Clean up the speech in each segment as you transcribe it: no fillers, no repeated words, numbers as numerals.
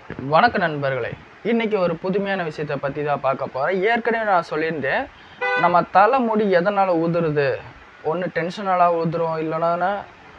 வணக்க நண்பர்களே, இன்னைக்கு ஒரு புதுமையான விஷயத்த பற்றி தான் பார்க்க போகிறேன். ஏற்கனவே நான் சொல்லியிருந்தேன், நம்ம தலைமுடி எதனால் உதிருது, ஒன்று டென்ஷனால உதிரும், இல்லைன்னா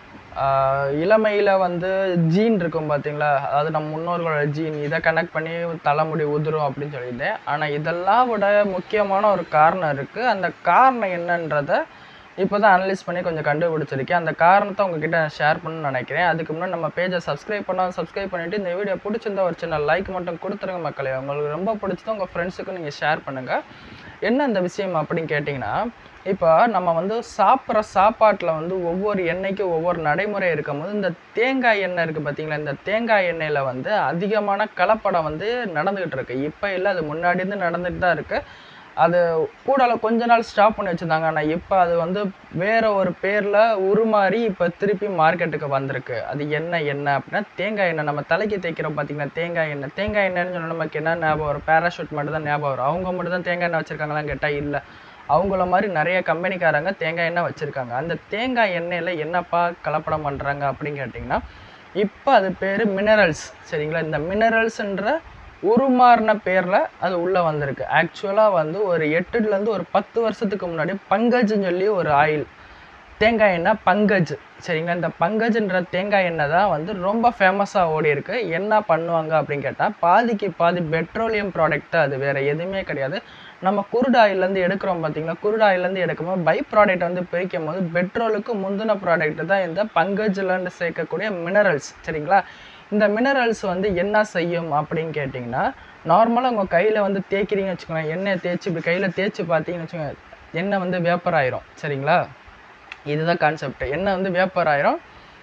இளமையில் வந்து ஜீன் இருக்கும் பார்த்தீங்களா, அதாவது நம்ம முன்னோர்களோட ஜீன், இதை கனெக்ட் பண்ணி தலைமுடி உதிரும் அப்படின்னு சொல்லியிருந்தேன். ஆனால் இதெல்லாம் விட முக்கியமான ஒரு காரணம் இருக்குது. அந்த காரணம் என்னன்றதை இப்போ தான் அனலைஸ் பண்ணி கொஞ்சம் கண்டுபிடிச்சிருக்கேன். அந்த காரணத்தை உங்ககிட்ட நான் ஷேர் பண்ணணும்னு நினைக்கிறேன். அதுக்கு முன்னாடி நம்ம பேஜை சப்ஸ்கிரைப் பண்ணிவிட்டு இந்த வீடியோ பிடிச்சிருந்தா ஒரு சின்ன லைக் மட்டும் கொடுத்துருங்க மக்களே. உங்களுக்கு ரொம்ப பிடிச்சதோ உங்கள் ஃப்ரெண்ட்ஸுக்கும் நீங்கள் ஷேர் பண்ணுங்கள். என்ன இந்த விஷயம் அப்படின்னு கேட்டிங்கன்னா, இப்போ நம்ம வந்து சாப்பிட்ற சாப்பாட்டில் வந்து ஒவ்வொரு எண்ணெய்க்கும் ஒவ்வொரு நடைமுறை இருக்கும்போது, இந்த தேங்காய் எண்ணெய் இருக்குது பார்த்தீங்களா, இந்த தேங்காய் எண்ணெயில் வந்து அதிகமான கலப்படம் வந்து நடந்துக்கிட்டு இருக்குது. இப்போ இல்லை, அது முன்னாடி இருந்து நடந்துகிட்டு தான் இருக்குது. அது கூடால கொஞ்ச நாள் ஸ்டாப் பண்ணி வச்சுருந்தாங்க. ஆனால் இப்போ அது வந்து வேறு ஒரு பேரில் உருமாறி இப்போ திருப்பி மார்க்கெட்டுக்கு வந்திருக்கு. அது என்ன எண்ணெய் அப்படின்னா தேங்காய் எண்ணெய். நம்ம தலைக்கு தேய்க்கிறோம் பார்த்தீங்கன்னா தேங்காய் எண்ணெய். தேங்காய் எண்ணெய்னு சொன்னால் நமக்கு என்ன ஞாபகம் வரும்? பேராஷூட் மட்டும் தான் ஞாபகம் வரும். அவங்க மட்டும் தான் தேங்காய் எண்ணெய் வச்சுருக்காங்களான்னு கேட்டால் இல்லை. அவங்கள மாதிரி நிறைய கம்பெனிக்காரங்க தேங்காய் எண்ணெய் வச்சுருக்காங்க. அந்த தேங்காய் எண்ணெயில் என்னப்பா கலப்படம் பண்ணுறாங்க அப்படின்னு கேட்டிங்கன்னா, இப்போ அது பேர் மினரல்ஸ். சரிங்களா? இந்த மினரல்ஸுன்ற உருமாறின பேரில் அது உள்ளே வந்திருக்கு. ஆக்சுவலாக வந்து ஒரு 8லேருந்து ஒரு 10 வருஷத்துக்கு முன்னாடி பங்கஜ்னு சொல்லி ஒரு ஆயில், தேங்காய் எண்ணெய் பங்கஜ். சரிங்களா? இந்த பங்கஜ்ன்ற தேங்காய் எண்ணெய் தான் வந்து ரொம்ப ஃபேமஸாக ஓடி இருக்கு. என்ன பண்ணுவாங்க அப்படின்னு கேட்டால், பாதிக்கு பாதி பெட்ரோலியம் ப்ராடக்ட் தான், அது வேறு எதுவுமே கிடையாது. நம்ம குருடு ஆயிலேருந்து எடுக்கிறோம் பார்த்தீங்களா, குருடு ஆயிலேருந்து எடுக்கும்போது பை ப்ராடக்ட் வந்து பிரிக்கும் போது பெட்ரோலுக்கு முந்தின ப்ராடக்ட் தான் இந்த பங்கஜ்லேருந்து சேர்க்கக்கூடிய மினரல்ஸ். சரிங்களா? இந்த மினரல்ஸ் வந்து என்ன செய்யும் அப்படின்னு கேட்டிங்கன்னா, நார்மலாக உங்கள் கையில் வந்து தேய்க்கிறீங்கன்னு வச்சுக்கோங்களேன், எண்ணெயை தேய்ச்சி இப்படி கையில் தேய்ச்சி பார்த்தீங்கன்னு வச்சுக்கோங்க, எண்ணெய் வந்து வேப்பர் ஆயிரும். சரிங்களா? இதுதான் கான்செப்ட். எண்ணெய் வந்து வேப்பர் ஆயிரும்.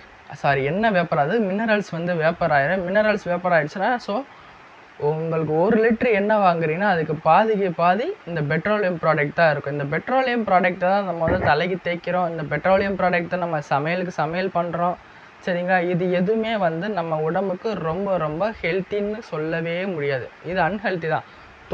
எண்ணெய் வேப்பர் ஆகுது, மினரல்ஸ் வந்து வேப்பர் ஆயிரும். மினரல்ஸ் வேப்பர் ஆயிடுச்சுன்னா, ஸோ உங்களுக்கு 1 லிட்டர் எண்ணெய் வாங்குறீங்கன்னா அதுக்கு பாதிக்கு பாதி இந்த பெட்ரோலியம் ப்ராடக்ட் தான் இருக்கும். இந்த பெட்ரோலியம் ப்ராடக்ட்டை தான் நம்ம வந்து தலைக்கு தேய்க்கிறோம். இந்த பெட்ரோலியம் ப்ராடக்ட்டை நம்ம சமையல் பண்ணுறோம். சரிங்களா? இது எதுவுமே வந்து நம்ம உடம்புக்கு ரொம்ப ரொம்ப ஹெல்த்தின்னு சொல்லவே முடியாது. இது அன்ஹெல்த்தி தான்.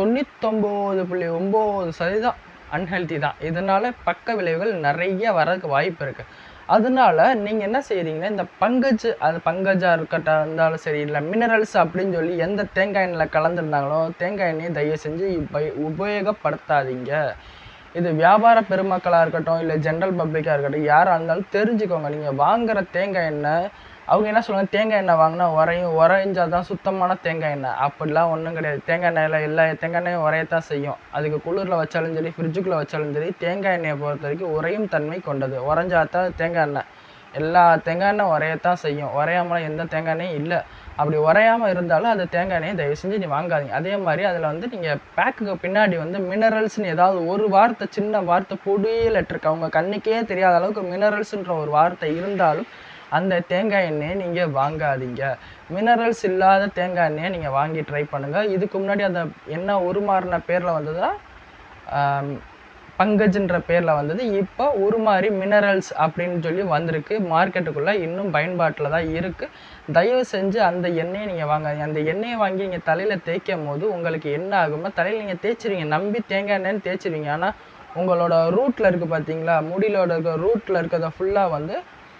99.9% அன்ஹெல்த்தி தான். இதனால் பக்க விளைவுகள் நிறைய வரதுக்கு வாய்ப்பு இருக்குது. அதனால நீங்கள் என்ன செய்கிறீங்கன்னா, இந்த அது பங்கஜாக இருந்தாலும் சரி, இல்லை மினரல்ஸ் அப்படின்னு சொல்லி எந்த தேங்காய் எண்ணெயில் கலந்துருந்தாங்களோ தேங்காய் எண்ணெயை தயவு செஞ்சு உபயோகப்படுத்தாதீங்க. இது வியாபார பெருமக்களாக இருக்கட்டும், இல்லை ஜென்ரல் பப்ளிக்காக இருக்கட்டும், யாராக இருந்தாலும் தெரிஞ்சுக்கோங்க. நீங்கள் வாங்குகிற தேங்காய் எண்ணெய், அவங்க என்ன சொல்லுவாங்க, தேங்காய் எண்ணெய் வாங்கினா உறைஞ்சால் தான் சுத்தமான தேங்காய் எண்ணெய். அப்படிலாம் ஒன்றும் கிடையாது. தேங்காய் எண்ணெயில் எல்லா தேங்காய் எண்ணெயும் உரையத்தான் செய்யும். அதுக்கு குளிரில் வச்சாலும் சரி, ஃப்ரிட்ஜுக்குள்ளே வச்சாலும் சரி, தேங்காய் எண்ணெயை பொறுத்த வரைக்கும் உறையும் தன்மை கொண்டது. உறைஞ்சாதான் தேங்காய் எண்ணெய். எல்லா தேங்காய் எண்ணெய் உரையத்தான் செய்யும். உரையாமல் எந்த தேங்காய் எண்ணெயும் இல்லை. அப்படி உரையாமல் இருந்தாலும் அந்த தேங்காய் எண்ணெயை தயவு செஞ்சு நீ வாங்காதீங்க. அதே மாதிரி அதில் வந்து நீங்கள் பேக்குக்கு பின்னாடி வந்து மினரல்ஸ்னு ஏதாவது ஒரு வார்த்தை, சின்ன வார்த்தை பொடி லெட்டருக்கு அவங்க கண்ணுக்கே தெரியாத அளவுக்கு மினரல்ஸுன்ற ஒரு வார்த்தை இருந்தாலும் அந்த தேங்காய் எண்ணெயை நீங்கள் வாங்காதீங்க. மினரல்ஸ் இல்லாத தேங்காய் எண்ணெயை நீங்கள் வாங்கி ட்ரை பண்ணுங்கள். இதுக்கு முன்னாடி அந்த எண்ணெய் உருமாறின பேரில் வந்ததுன்னா பங்கஜ்ன்ற பேரில் வந்தது. இப்போ உருமாறி மினரல்ஸ் அப்படின்னு சொல்லி வந்திருக்கு. மார்க்கெட்டுக்குள்ளே இன்னும் பயன்பாட்டில் தான் இருக்குது. தயவு செஞ்சு அந்த எண்ணெயை நீங்கள் வாங்காதீங்க. அந்த எண்ணெயை வாங்கி நீங்கள் தலையில் தேய்க்கும் போது உங்களுக்கு என்ன ஆகுமோ, தலையில் நீங்கள் தேய்ச்சிருவீங்க, நம்பி தேங்காய் எண்ணெய்னு தேய்ச்சிருவீங்க. ஆனால் உங்களோட ரூட்டில் இருக்குது பார்த்தீங்களா, முடியிலோட இருக்க ரூட்டில் இருக்கிறத ஃபுல்லாக வந்து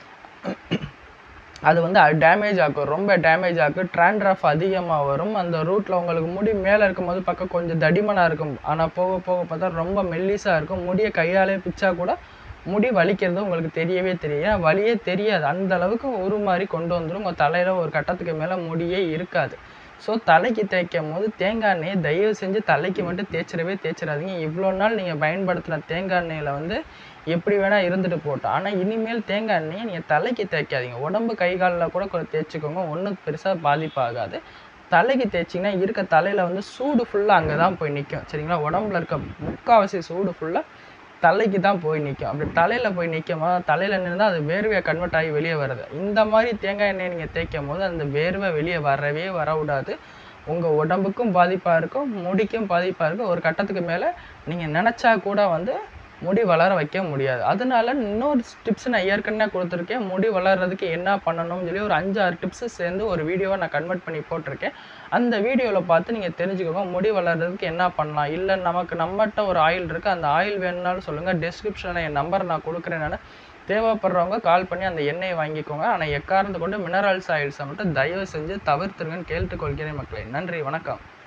அது வந்து டேமேஜ் ஆகும். ரொம்ப டேமேஜ் ஆகும். ட்ராண்ட்ரஃப் அதிகமாக வரும். அந்த ரூட்டில் உங்களுக்கு முடி மேலே இருக்கும்போது பக்கம் கொஞ்சம் தடிமனாக இருக்கும். ஆனால் போக போக பார்த்தா ரொம்ப மெல்லிஸாக இருக்கும். முடியை கையாலே பிச்சா கூட முடி வலிக்கிறது உங்களுக்கு தெரியவே தெரியும். வலியே தெரியாது. அந்த அளவுக்கு உருமாறி கொண்டு வந்துடும். உங்கள் தலையில் ஒரு கட்டத்துக்கு மேலே முடியே இருக்காது. ஸோ தலைக்கு தேய்க்கும் போது தேங்காய் எண்ணெயை தயவு செஞ்சு தலைக்கு மட்டும் தேய்ச்சிடாதீங்க. இவ்வளோ நாள் நீங்கள் பயன்படுத்தின தேங்காய் எண்ணெயில் வந்து எப்படி வேணால் இருந்துட்டு போட்டோம். ஆனால் இனிமேல் தேங்காய் எண்ணெயை நீங்கள் தலைக்கு தேய்க்காதீங்க. உடம்பு கை காலில் கூட தேய்ச்சிக்கோங்க. ஒன்றும் பெருசாக பாதிப்பாகாது. தலைக்கு தேய்ச்சிங்கன்னா இருக்க தலையில் வந்து சூடு ஃபுல்லாக அங்கே தான் போய் நிற்கும். சரிங்களா? உடம்புல இருக்க முக்கால்வாசி சூடு ஃபுல்லாக தலைக்கு தான் போய் நிற்கும். அப்படி தலையில் போய் நிற்கும் போது தலையில் நின்று அது வேர்வையை கன்வெர்ட் ஆகி வெளியே வருது. இந்த மாதிரி தேங்காய் எண்ணெயை நீங்கள் தேய்க்கும் போது அந்த வேர்வை வெளியே வர விடாது. உங்கள் உடம்புக்கும் பாதிப்பாக இருக்கும், முடிக்கும் பாதிப்பாக இருக்கும். ஒரு கட்டத்துக்கு மேலே நீங்கள் நினச்சா கூட வந்து முடி வளர வைக்க முடியாது. அதனால இன்னொரு டிப்ஸ் நான் ஏற்கனவே கொடுத்துருக்கேன். முடி வளர்கிறதுக்கு என்ன பண்ணணும்னு சொல்லி ஒரு 5-6 டிப்ஸு சேர்ந்து ஒரு வீடியோவை நான் கன்வெர்ட் பண்ணி போட்டிருக்கேன். அந்த வீடியோவில் பார்த்து நீங்கள் தெரிஞ்சுக்கோங்க முடி வளர்கிறதுக்கு என்ன பண்ணலாம். இல்லை நம்மகிட்ட ஒரு ஆயில் இருக்குது, அந்த ஆயில் வேணும்னாலும் சொல்லுங்கள். டிஸ்கிரிப்ஷனில் என் நம்பர் நான் கொடுக்குறேன். நான் தேவைப்படுறவங்க கால் பண்ணி அந்த எண்ணெயை வாங்கிக்கோங்க. ஆனால் எக்காரணத்தை கொண்டு மினரல்ஸ் ஆயில்ஸை மட்டும் தயவு செஞ்சு தவிர்த்துருங்கன்னு கேட்டுக்கொள்கிறேன் மக்களே. நன்றி, வணக்கம்.